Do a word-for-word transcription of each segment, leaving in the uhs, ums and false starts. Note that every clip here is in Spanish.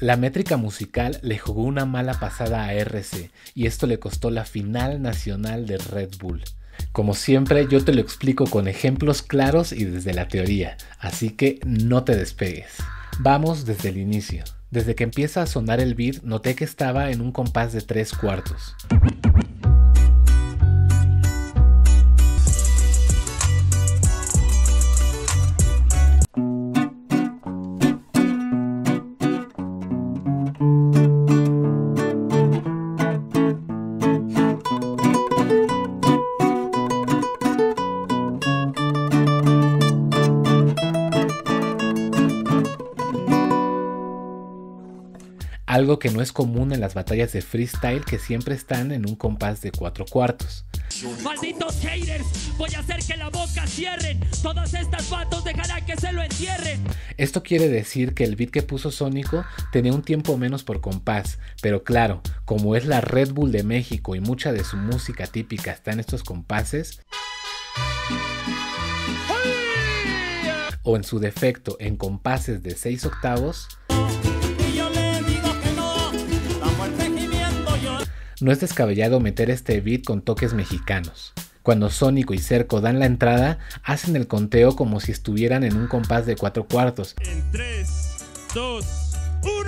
La métrica musical le jugó una mala pasada a R C y esto le costó la final nacional de Red Bull. Como siempre, yo te lo explico con ejemplos claros y desde la teoría, así que no te despegues. Vamos desde el inicio. Desde que empieza a sonar el beat, noté que estaba en un compás de tres cuartos. Algo que no es común en las batallas de freestyle, que siempre están en un compás de cuatro cuartos. Malditos haters, voy a hacer que la boca cierren. Todas estas patos dejarán que se lo entierren. Esto quiere decir que el beat que puso Sónico tenía un tiempo menos por compás, pero claro, como es la Red Bull de México y mucha de su música típica está en estos compases, o en su defecto en compases de seis octavos, no es descabellado meter este beat con toques mexicanos. Cuando Sónico y Cerco dan la entrada, hacen el conteo como si estuvieran en un compás de cuatro cuartos. En tres, dos, uno,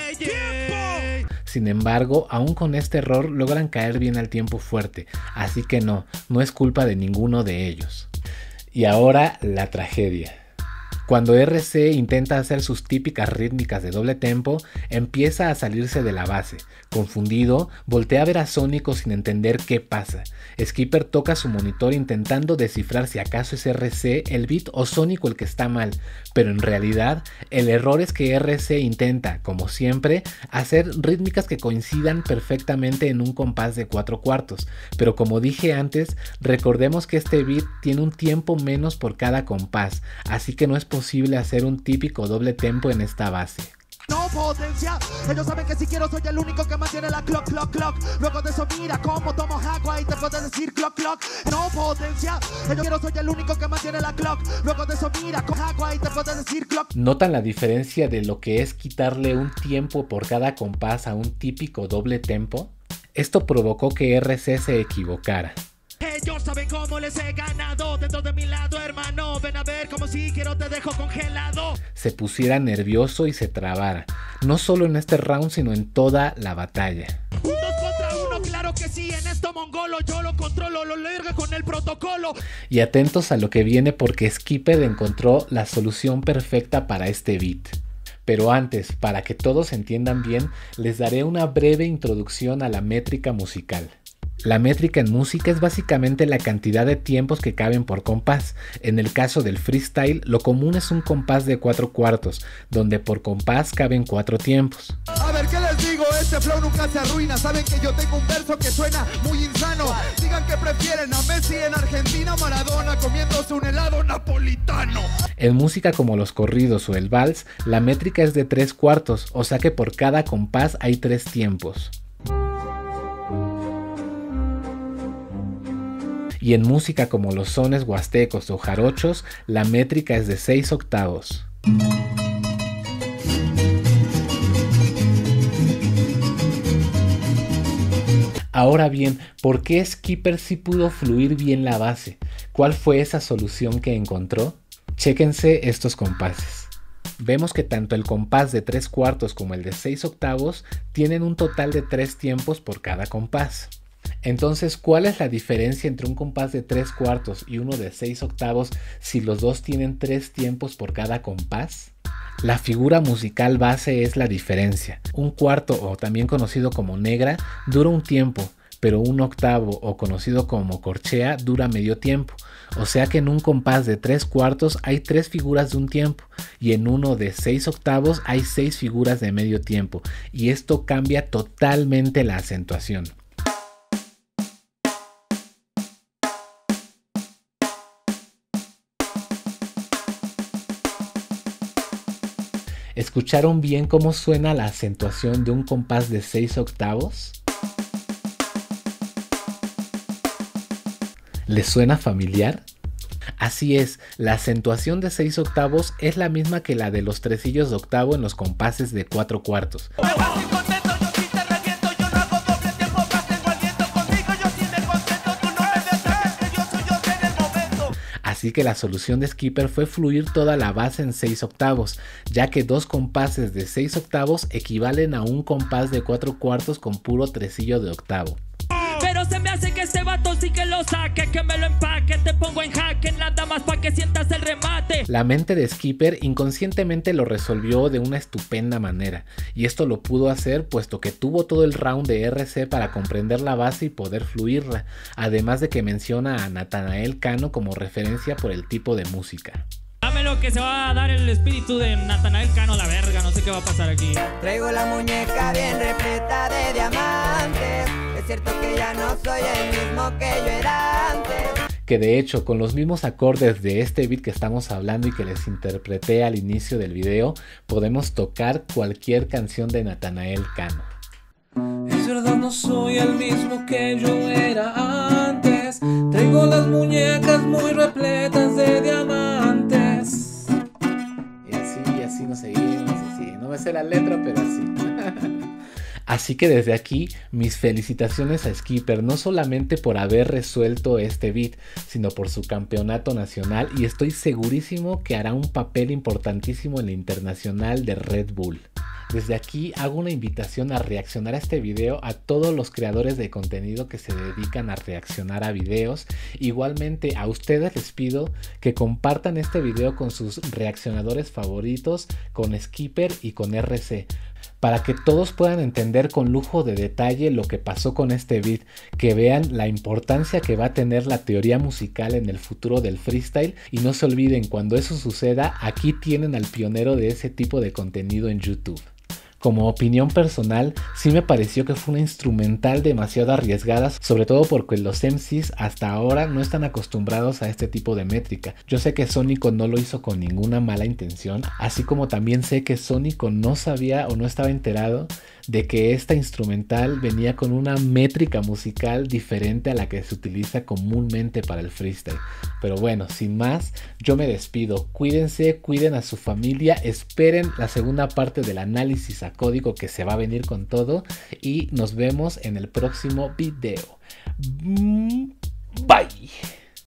¡tiempo! Sin embargo, aún con este error logran caer bien al tiempo fuerte, así que no, no es culpa de ninguno de ellos. Y ahora la tragedia. Cuando R C intenta hacer sus típicas rítmicas de doble tempo, empieza a salirse de la base. Confundido, voltea a ver a Sónico sin entender qué pasa. Skipper toca su monitor intentando descifrar si acaso es R C el beat o Sónico el que está mal, pero en realidad el error es que R C intenta, como siempre, hacer rítmicas que coincidan perfectamente en un compás de cuatro cuartos, pero como dije antes, recordemos que este beat tiene un tiempo menos por cada compás, así que no es posible hacer un típico doble tempo en esta base. No potencia, ellos saben que si quiero soy el único que mantiene la clock, clock, clock. Luego de eso mira cómo tomo agua y te puedes decir clock, clock. No potencia, ellos quiero soy el único que mantiene la clock. Luego de eso mira con agua y te puedes decir clock. ¿Notan la diferencia de lo que es quitarle un tiempo por cada compás a un típico doble tempo? Esto provocó que R C se equivocara. Ellos saben cómo les he ganado dentro de mi lado, hermano. Ven a ver como si quiero te dejo congelado. Se pusiera nervioso y se trabara, no solo en este round sino en toda la batalla. Un dos contra uno, claro que sí, en esto mongolo yo lo controlo, lo larga con el protocolo. Y atentos a lo que viene porque Skipper encontró la solución perfecta para este beat. Pero antes, para que todos entiendan bien, les daré una breve introducción a la métrica musical. La métrica en música es básicamente la cantidad de tiempos que caben por compás. En el caso del freestyle, lo común es un compás de cuatro cuartos, donde por compás caben cuatro tiempos. A ver, ¿qué les digo? Este flow nunca se arruina. Saben que yo tengo un verso que suena muy insano. Digan que prefieren a Messi en Argentina, Maradona comiéndose un helado napolitano. En música como los corridos o el vals, la métrica es de tres cuartos, o sea que por cada compás hay tres tiempos. Y en música como los sones huastecos o jarochos, la métrica es de seis octavos. Ahora bien, ¿por qué Skipper sí pudo fluir bien la base? ¿Cuál fue esa solución que encontró? Chéquense estos compases. Vemos que tanto el compás de tres cuartos como el de seis octavos tienen un total de tres tiempos por cada compás. Entonces, ¿cuál es la diferencia entre un compás de tres cuartos y uno de seis octavos si los dos tienen tres tiempos por cada compás? La figura musical base es la diferencia. Un cuarto, o también conocido como negra, dura un tiempo, pero un octavo, o conocido como corchea, dura medio tiempo. O sea que en un compás de tres cuartos hay tres figuras de un tiempo, y en uno de seis octavos hay seis figuras de medio tiempo, y esto cambia totalmente la acentuación. ¿Escucharon bien cómo suena la acentuación de un compás de seis octavos? ¿Les suena familiar? Así es, la acentuación de seis octavos es la misma que la de los tresillos de octavo en los compases de cuatro cuartos. Así que la solución de Skipper fue fluir toda la base en seis octavos, ya que dos compases de seis octavos equivalen a un compás de cuatro cuartos con puro tresillo de octavo. Pero se me hace que este vato sí que lo saque, que me lo empaque, te pongo en jaque, nada más pa' que sientas el remate. La mente de Skipper inconscientemente lo resolvió de una estupenda manera, y esto lo pudo hacer puesto que tuvo todo el round de R C para comprender la base y poder fluirla, además de que menciona a Natanael Cano como referencia por el tipo de música. Dame lo que se va a dar el espíritu de Natanael Cano, la verga, no sé qué va a pasar aquí. Traigo la muñeca bien repleta de diamantes. Es cierto que ya no soy el mismo que yo era antes. Que de hecho, con los mismos acordes de este beat que estamos hablando y que les interpreté al inicio del video, podemos tocar cualquier canción de Natanael Cano. Es verdad, no soy el mismo que yo era antes. Traigo las muñecas muy repletas de diamantes. Y así, y así nos seguimos, así. No me sé la letra, pero así. Así que desde aquí, mis felicitaciones a Skipper, no solamente por haber resuelto este beat, sino por su campeonato nacional, y estoy segurísimo que hará un papel importantísimo en la internacional de Red Bull. Desde aquí hago una invitación a reaccionar a este video a todos los creadores de contenido que se dedican a reaccionar a videos. Igualmente a ustedes les pido que compartan este video con sus reaccionadores favoritos, con Skipper y con R C, para que todos puedan entender con lujo de detalle lo que pasó con este beat, que vean la importancia que va a tener la teoría musical en el futuro del freestyle, y no se olviden, cuando eso suceda, aquí tienen al pionero de ese tipo de contenido en YouTube. Como opinión personal, sí me pareció que fue una instrumental demasiado arriesgada, sobre todo porque los M Cs hasta ahora no están acostumbrados a este tipo de métrica. Yo sé que Sónico no lo hizo con ninguna mala intención, así como también sé que Sónico no sabía o no estaba enterado de que esta instrumental venía con una métrica musical diferente a la que se utiliza comúnmente para el freestyle. Pero bueno, sin más, yo me despido. Cuídense, cuiden a su familia, esperen la segunda parte del análisis a código que se va a venir con todo, y nos vemos en el próximo video. Bye.